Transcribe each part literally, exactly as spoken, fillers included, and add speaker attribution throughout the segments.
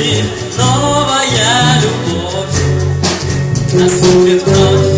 Speaker 1: страсти, новая любовь наступит вновь.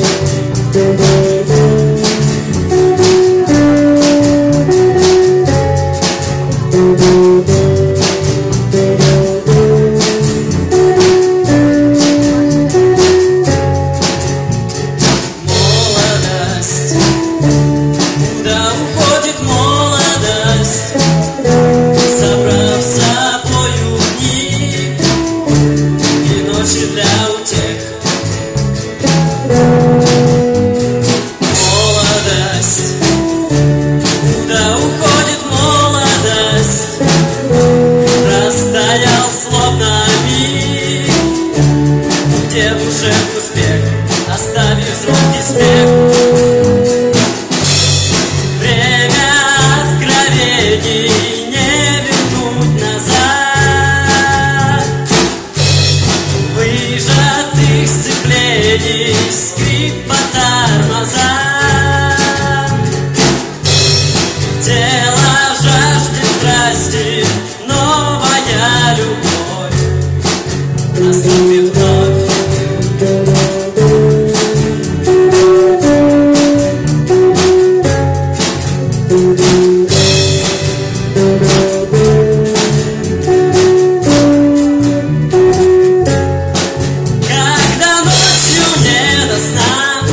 Speaker 1: Молодость, куда уходит молодость, собрав с собою дни и ночи для утех. Молодость, куда уходит молодость, растаял словно миг, в девушек успех, оставив звонкий смех. Время откровений не вернуть назад, выжатых сцеплений скрип по тормозам. Тело жаждет страсти, новая любовь наступит вновь. Когда ночью не до сна,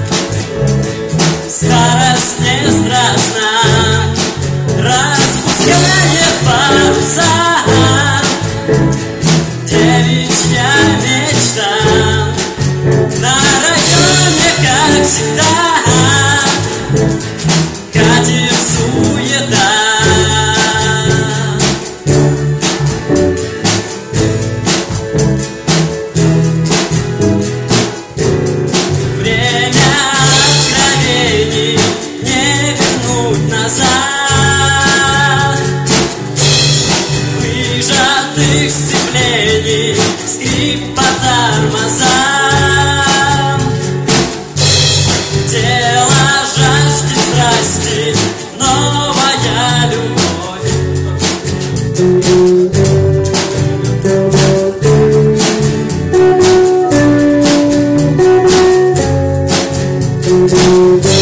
Speaker 1: старость не страшна, распускает паруса девичья мечта. На районе, как всегда, катит суета. Время откровений не вернуть назад, выжатых сцеплений скрип по тормозам. Тело жаждет страсти, новая любовь. Thank you.